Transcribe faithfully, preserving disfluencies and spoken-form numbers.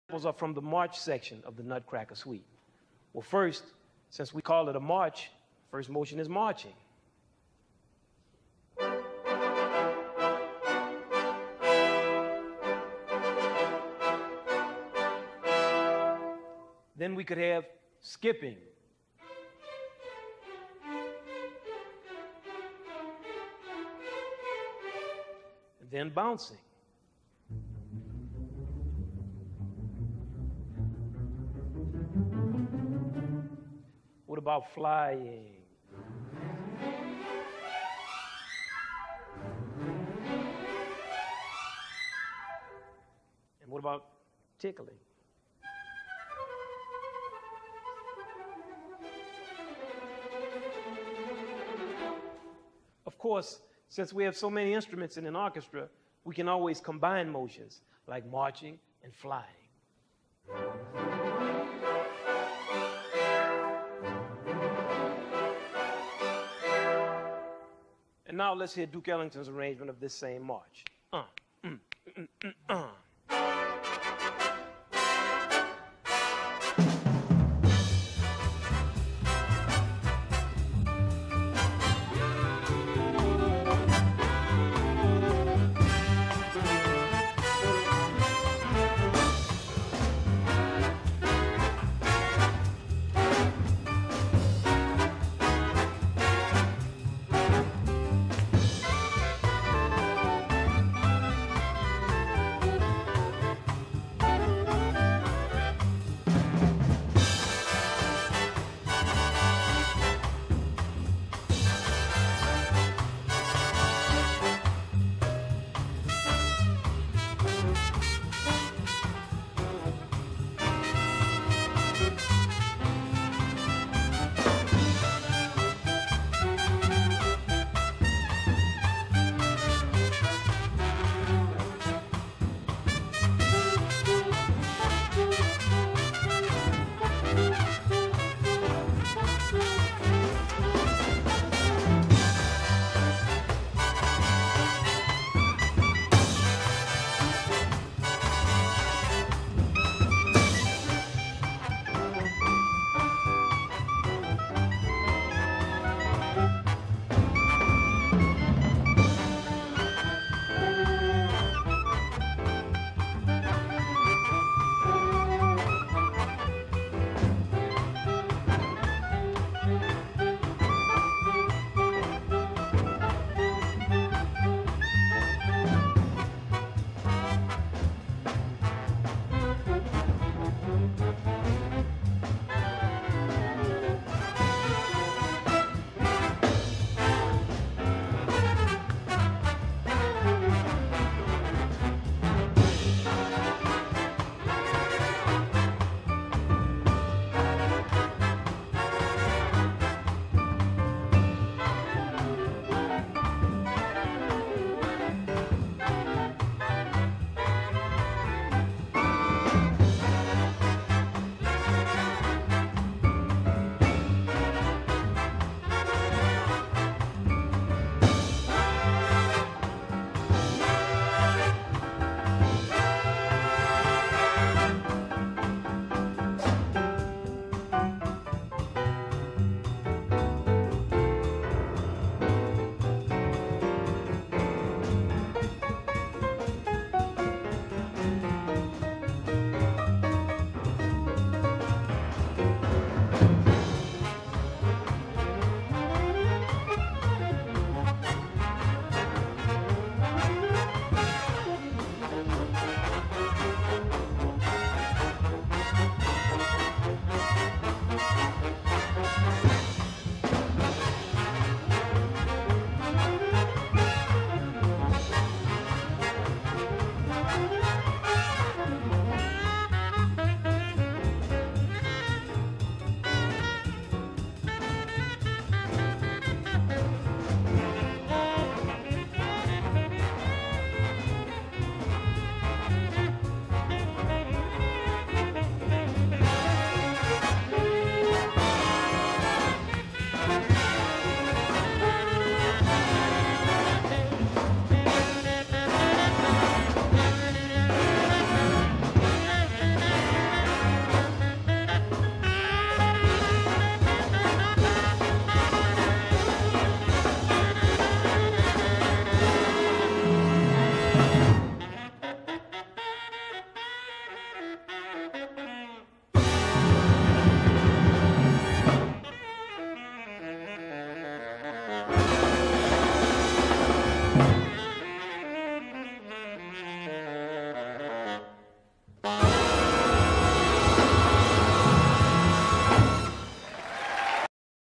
Are from the march section of the Nutcracker Suite. Well, first, since we call it a march, first motion is marching. Then we could have skipping. And then bouncing. What about flying? And what about tickling? Of course, since we have so many instruments in an orchestra, we can always combine motions like marching and flying. And now let's hear Duke Ellington's arrangement of this same march. Uh, mm, mm, mm, uh.